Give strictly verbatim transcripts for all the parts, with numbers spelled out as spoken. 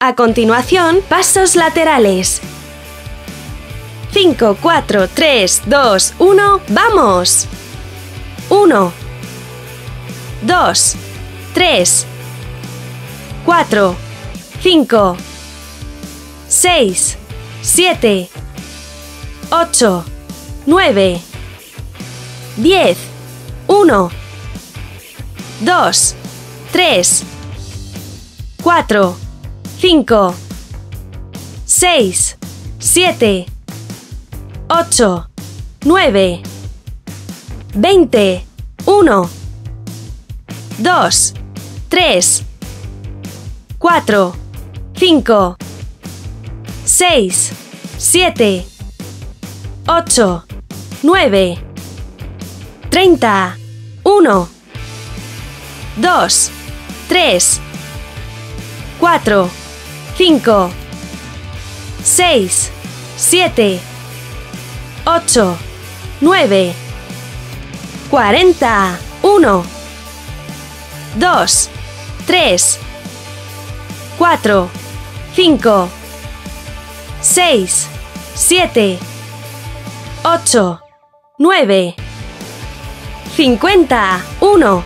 A continuación, pasos laterales. cinco, cuatro, tres, dos, uno, ¡vamos! uno, dos, tres, cuatro, cinco, seis, siete, ocho, nueve, diez, uno, dos, tres, cuatro, cinco, seis, siete, ocho, nueve, veinte, uno, dos, tres, cuatro, cinco, seis, siete, ocho, nueve, treinta, uno, dos, tres, cuatro, cinco, seis, siete, ocho, nueve, cuarenta, uno, dos, tres, cuatro, cinco, seis, siete, ocho, nueve, cincuenta, uno,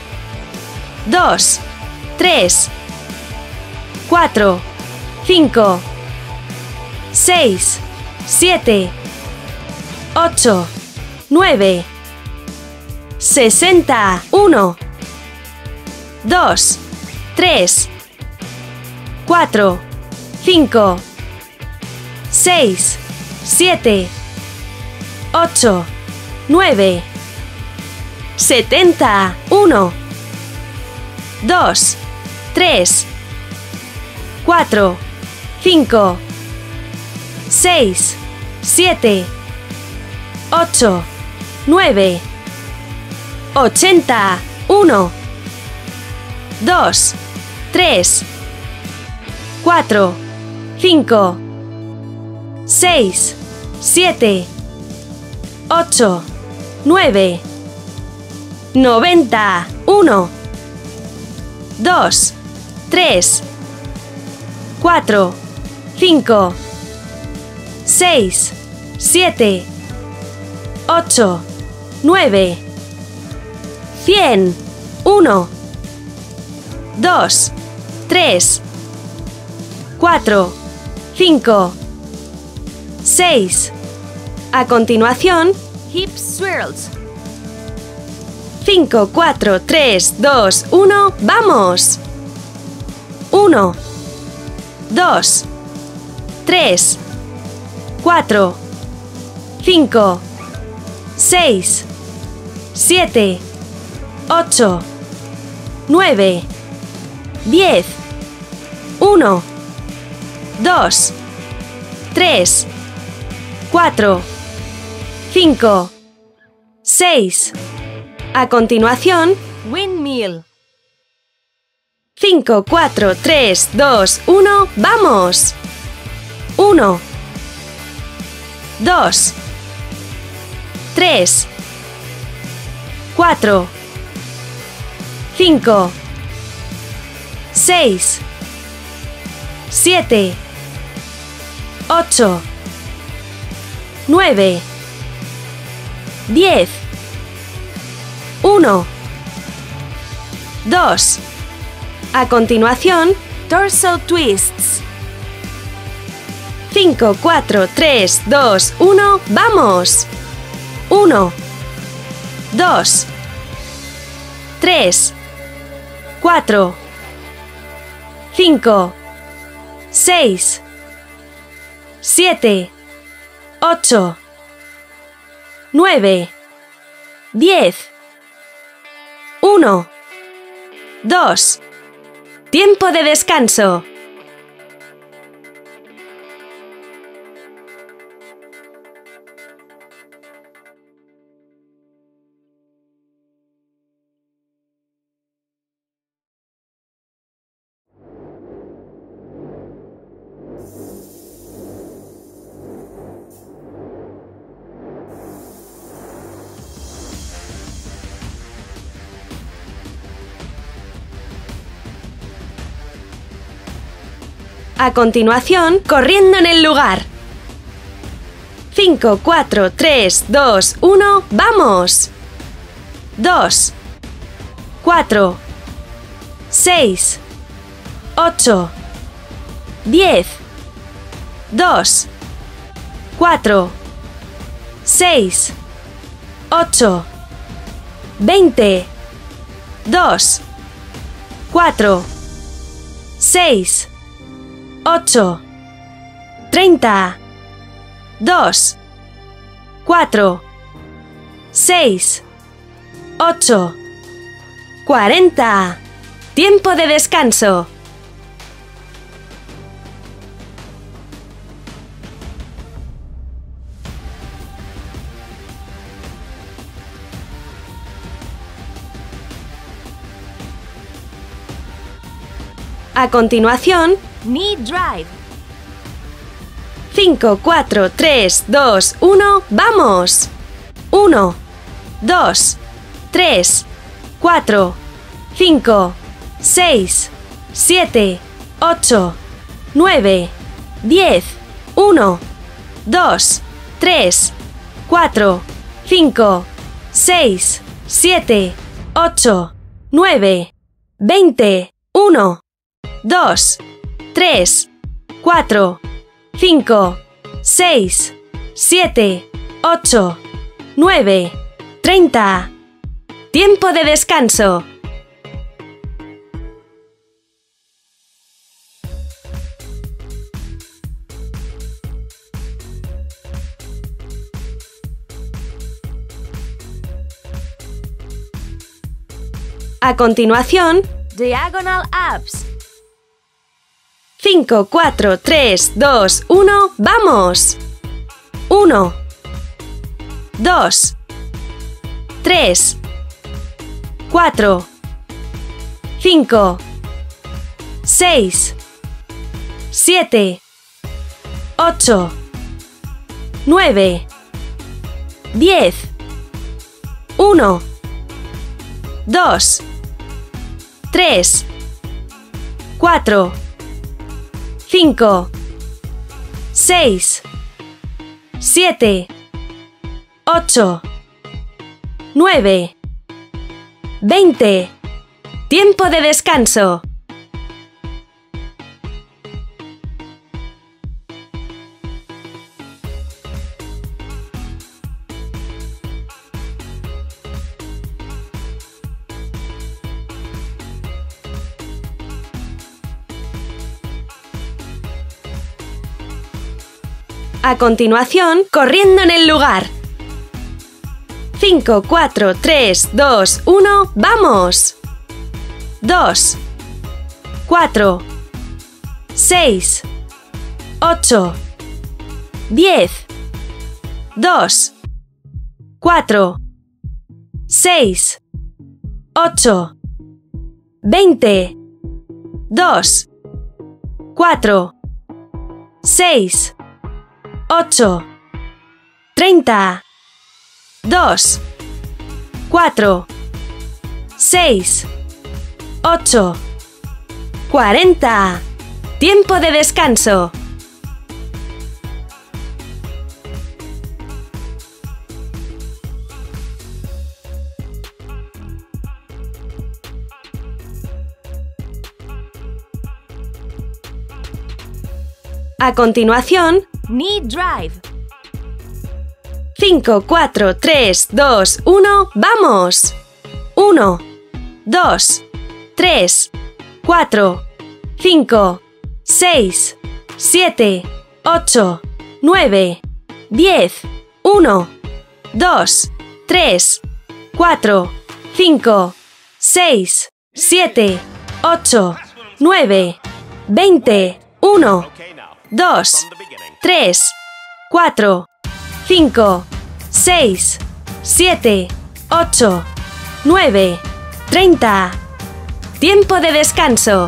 dos, tres, cuatro, cinco, seis, siete, ocho, nueve, sesenta, uno, dos, tres, cuatro, cinco, seis, siete, ocho, nueve, setenta, uno, dos, tres, cuatro, cinco, seis, siete, ocho, nueve, ochenta, uno, dos, tres, cuatro, cinco, seis, siete, ocho, nueve, noventa, uno, dos, tres, cuatro, cinco, seis, siete, ocho, nueve, cien, uno, dos, tres, cuatro, cinco, seis. A continuación, hip swirls. cinco, cuatro, tres, dos, uno, ¡vamos! uno, dos, tres, cuatro, cinco, seis, siete, ocho, nueve, diez, uno, dos, tres, cuatro, cinco, seis. A continuación, windmill. cinco, cuatro, tres, dos, uno, ¡vamos! uno, dos, tres, cuatro, cinco, seis, siete, ocho, nueve, diez, uno, dos. A continuación, torso twists. cinco, cuatro, tres, dos, uno, ¡vamos! uno, dos, tres, cuatro, cinco, seis, siete, ocho, nueve, diez, uno, dos. Tiempo de descanso. A continuación, corriendo en el lugar. cinco, cuatro, tres, dos, uno, ¡vamos! dos, cuatro, seis, ocho, diez, dos, cuatro, seis, ocho, veinte, dos, cuatro, seis, ocho, treinta, dos, cuatro, seis, ocho, cuarenta. Tiempo de descanso. A continuación, Knee drive. cinco, cuatro, tres, dos, uno, ¡vamos! uno, dos, tres, cuatro, cinco, seis, siete, ocho, nueve, diez, uno, dos, tres, cuatro, cinco, seis, siete, ocho, nueve, veinte, uno, dos, tres, cuatro, cinco, seis, siete, ocho, nueve, treinta. Tiempo de descanso. A continuación, Diagonal abs. cinco, cuatro, tres, dos, uno, ¡vamos! uno, dos, tres, cuatro, cinco, seis, siete, ocho, nueve, diez, uno, dos, tres, cuatro, cinco, seis, siete, ocho, nueve, veinte. Tiempo de descanso. A continuación, corriendo en el lugar. cinco, cuatro, tres, dos, uno, ¡vamos! dos, cuatro, seis, ocho, diez, dos, cuatro, seis, ocho, veinte, dos, cuatro, seis, ocho, treinta, dos, cuatro, seis, ocho, cuarenta. Tiempo de descanso. A continuación, Knee drive. cinco, cuatro, tres, dos, uno, ¡vamos! uno, dos, tres, cuatro, cinco, seis, siete, ocho, nueve, diez, uno, dos, tres, cuatro, cinco, seis, siete, ocho, nueve, veinte, uno, dos, tres, cuatro, cinco, seis, siete, ocho, nueve, treinta. Tiempo de descanso.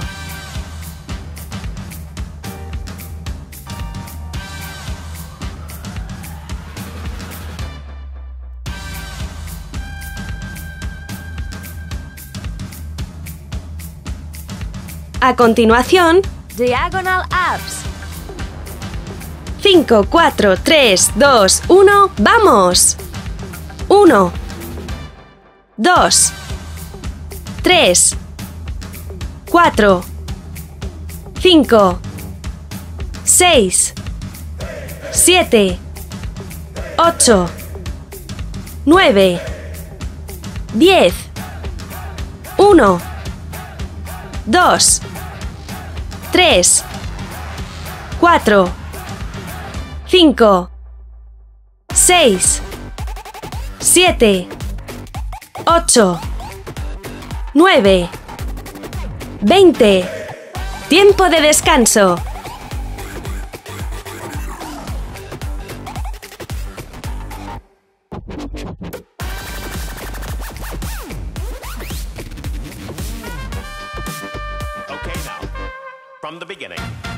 A continuación, Diagonal Ups. cinco, cuatro, tres, dos, uno, ¡vamos! uno, dos, tres, cuatro, cinco, seis, siete, ocho, nueve, diez, uno, dos, tres, cuatro, cinco, seis, siete, ocho, nueve, veinte. Tiempo de descanso. Okay, now, from the beginning.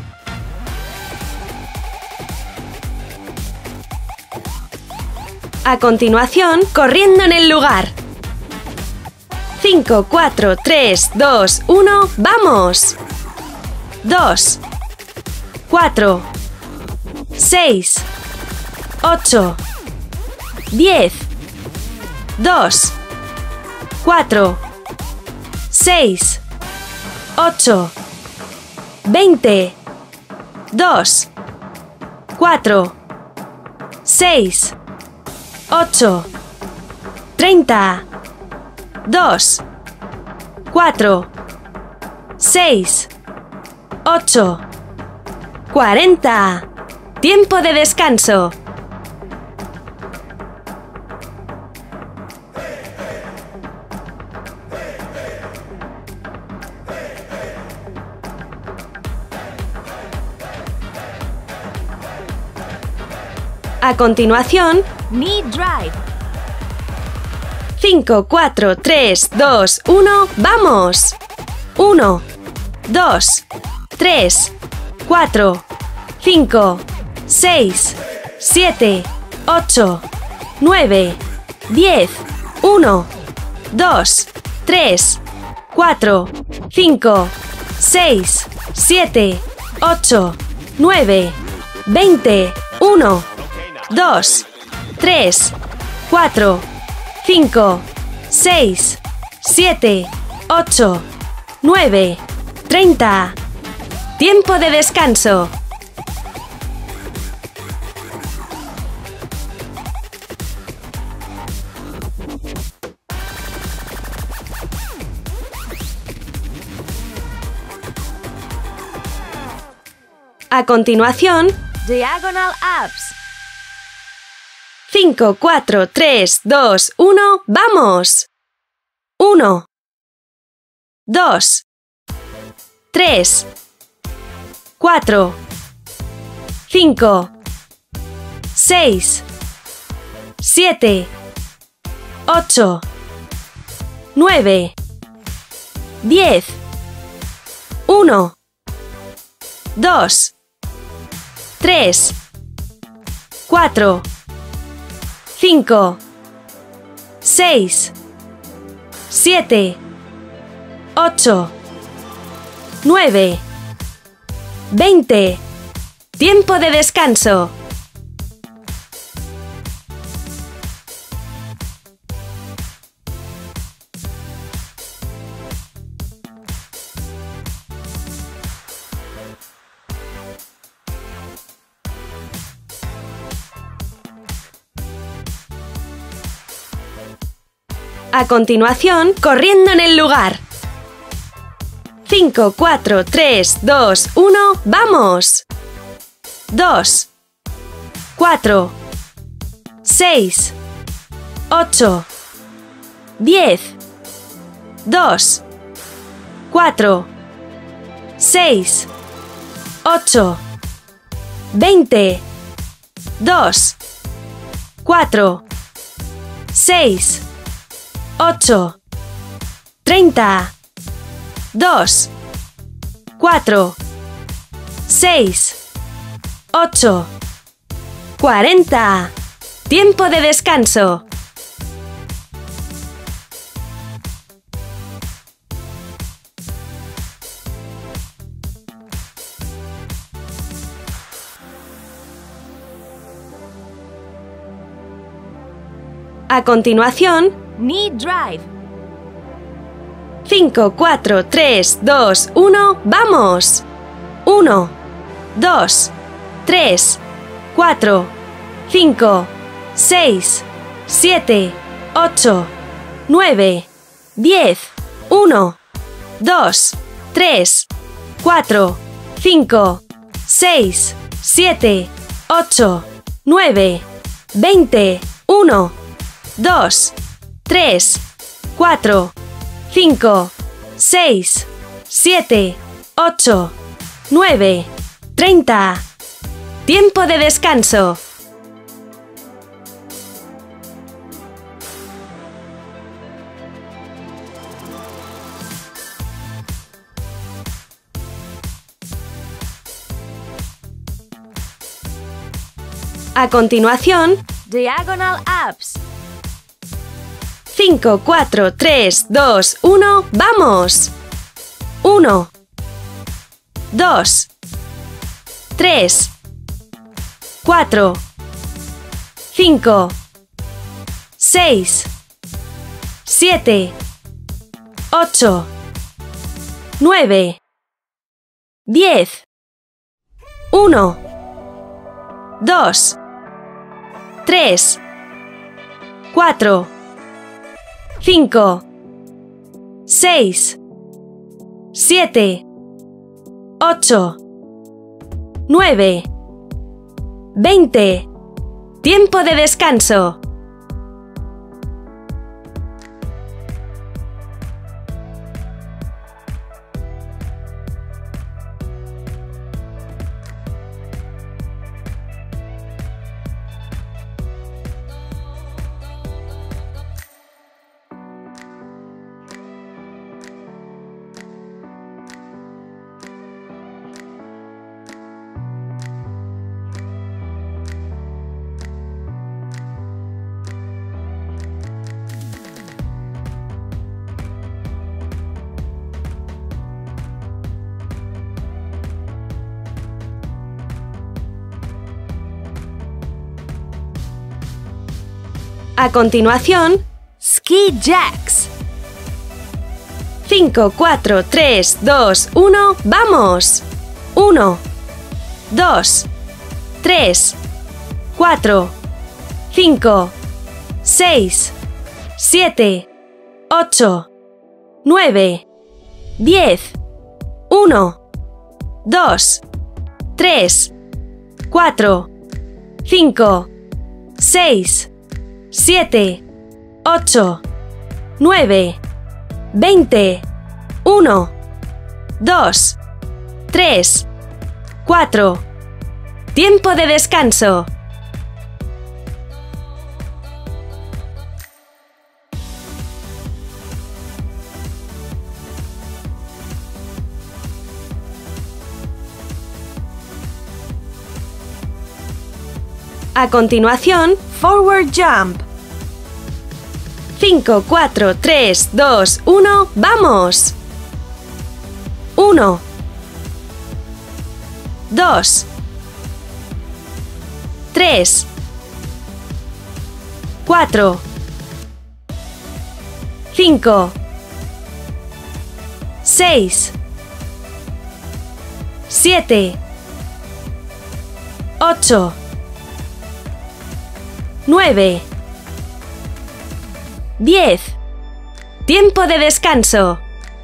A continuación, corriendo en el lugar. cinco, cuatro, tres, dos, uno, ¡vamos! dos, cuatro, seis, ocho, diez, dos, cuatro, seis, ocho, veinte, dos, cuatro, seis, ocho, treinta, dos, cuatro, seis, ocho, cuarenta. Tiempo de descanso. A continuación, Knee Drive. cinco, cuatro, tres, dos, uno, ¡vamos! uno, dos, tres, cuatro, cinco, seis, siete, ocho, nueve, diez, uno, dos, tres, cuatro, cinco, seis, siete, ocho, nueve, veinte, uno, dos, tres, cuatro, cinco, seis, siete, ocho, nueve, treinta. Tiempo de descanso. A continuación, Diagonal Ups. cinco, cuatro, tres, dos, uno, ¡vamos! uno, dos, tres, cuatro, cinco, seis, siete, ocho, nueve, diez, uno, dos, tres, cuatro, cinco, seis, siete, ocho, nueve, veinte. Tiempo de descanso. A continuación, corriendo en el lugar. cinco, cuatro, tres, dos, uno, ¡vamos! dos, cuatro, seis, ocho, diez, dos, cuatro, seis, ocho, veinte, dos, cuatro, seis, ocho, treinta, dos, cuatro, seis, ocho, cuarenta. Tiempo de descanso. A continuación, Knee drive. cinco, cuatro, tres, dos, uno, ¡vamos! uno, dos, tres, cuatro, cinco, seis, siete, ocho, nueve, diez, uno, dos, tres, cuatro, cinco, seis, siete, ocho, nueve, veinte, uno, dos, tres, cuatro, cinco, seis, siete, ocho, nueve, treinta. Tiempo de descanso. A continuación, Diagonal abs. cinco, cuatro, tres, dos, uno, ¡vamos! uno, dos, tres, cuatro, cinco, seis, siete, ocho, nueve, diez, uno, dos, tres, cuatro, cinco, seis, siete, ocho, nueve, veinte. Tiempo de descanso. A continuación, Ski jacks. cinco, cuatro, tres, dos, uno, ¡vamos! uno, dos, tres, cuatro, cinco, seis, siete, ocho, nueve, diez, uno, dos, tres, cuatro, cinco, seis, siete, ocho, nueve, veinte, uno, dos, tres, cuatro. Tiempo de descanso. A continuación, forward jump. cinco, cuatro, tres, dos, uno, ¡vamos! uno, dos, tres, cuatro, cinco, seis, siete, ocho, nueve, diez. Tiempo de descanso.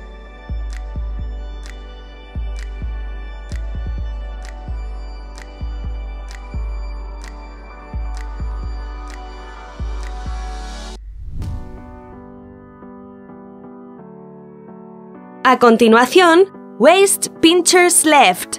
A continuación, waist pinchers left.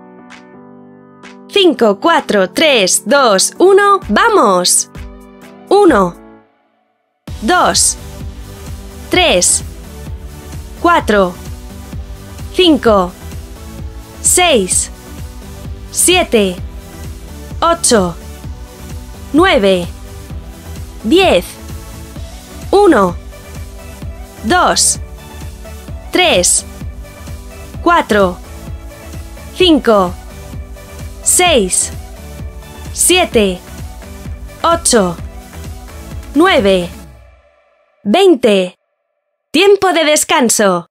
cinco, cuatro, tres, dos, uno, ¡vamos! uno, dos, tres, cuatro, cinco, seis, siete, ocho, nueve, diez, uno, dos, tres, cuatro, cinco, seis, siete, ocho, nueve, veinte. Tiempo de descanso.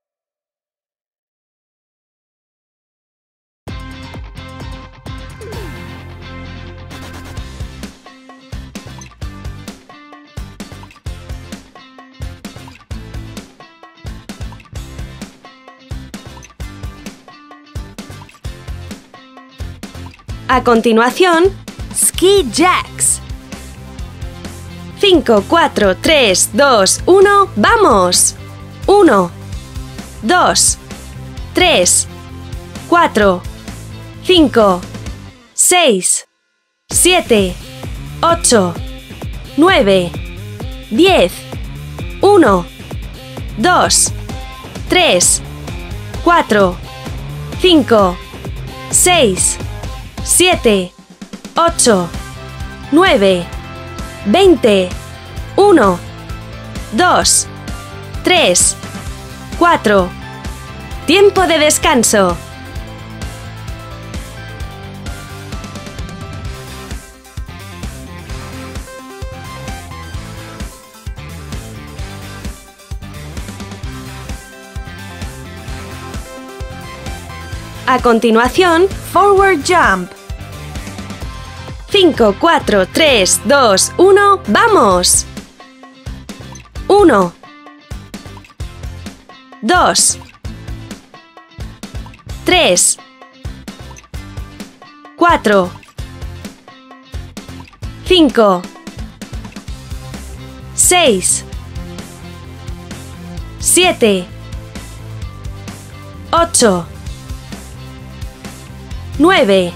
A continuación, Ski jacks. cinco, cuatro, tres, dos, uno, ¡vamos! uno, dos, tres, cuatro, cinco, seis, siete, ocho, nueve, diez, uno, dos, tres, cuatro, cinco, seis, siete, ocho, nueve, veinte, uno, dos, tres, cuatro. Tiempo de descanso. A continuación, Forward jump. cinco, cuatro, tres, dos, uno, ¡vamos! uno, dos, tres, cuatro, cinco, seis, siete, ocho, nueve,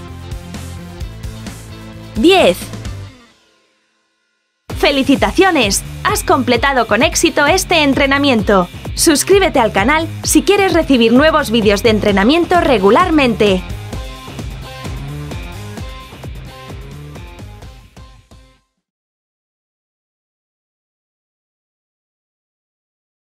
diez. ¡Felicitaciones! Has completado con éxito este entrenamiento. Suscríbete al canal si quieres recibir nuevos vídeos de entrenamiento regularmente.